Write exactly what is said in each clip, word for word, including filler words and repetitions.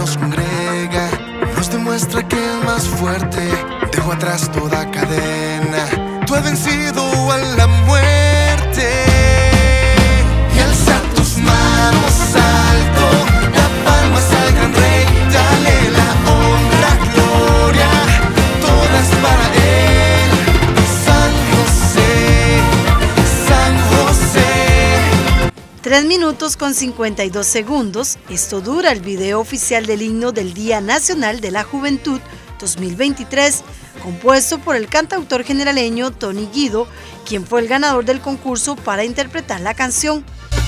nos congrega, nos demuestra que el más fuerte dejó atrás toda cadena. Tú has vencido a la muerte y alza tus manos alto, da palmas al gran rey, dale la honra, gloria, todas para él. San José, San José. Tres minutos con cincuenta y dos segundos, esto dura el video oficial del himno del Día Nacional de la Juventud dos mil veintitrés, compuesto por el cantautor generaleño Tony Guido, quien fue el ganador del concurso para interpretar la canción.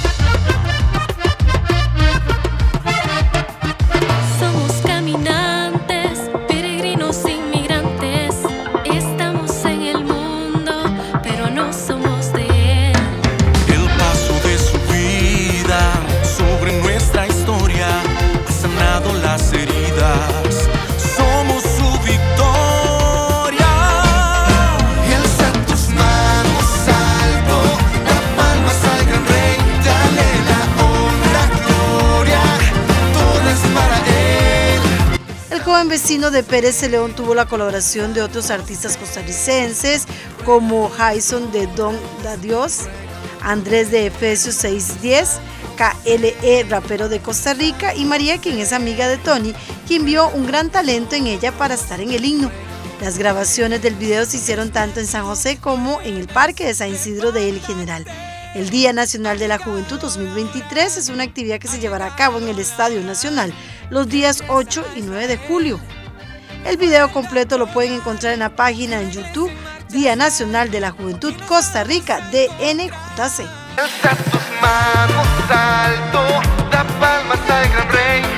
Somos caminantes, peregrinos, inmigrantes, estamos en el mundo, pero no somos de él. El paso de su vida sobre nuestra historia ha sanado las heridas. Somos su victoria. Y alza tus manos alto, da palmas al gran rey, dale la honra, gloria, todas para él. El joven vecino de Pérez Celedón tuvo la colaboración de otros artistas costarricenses como Jason de Don Da Dios, Andrés de Efesios seis diez, K L E, rapero de Costa Rica, y María, quien es amiga de Tony, quien vio un gran talento en ella para estar en el himno. Las grabaciones del video se hicieron tanto en San José como en el Parque de San Isidro de El General. El Día Nacional de la Juventud dos mil veintitrés es una actividad que se llevará a cabo en el Estadio Nacional los días ocho y nueve de julio. El video completo lo pueden encontrar en la página en YouTube Día Nacional de la Juventud Costa Rica D N J C. Alza tus manos alto, da palmas al gran rey.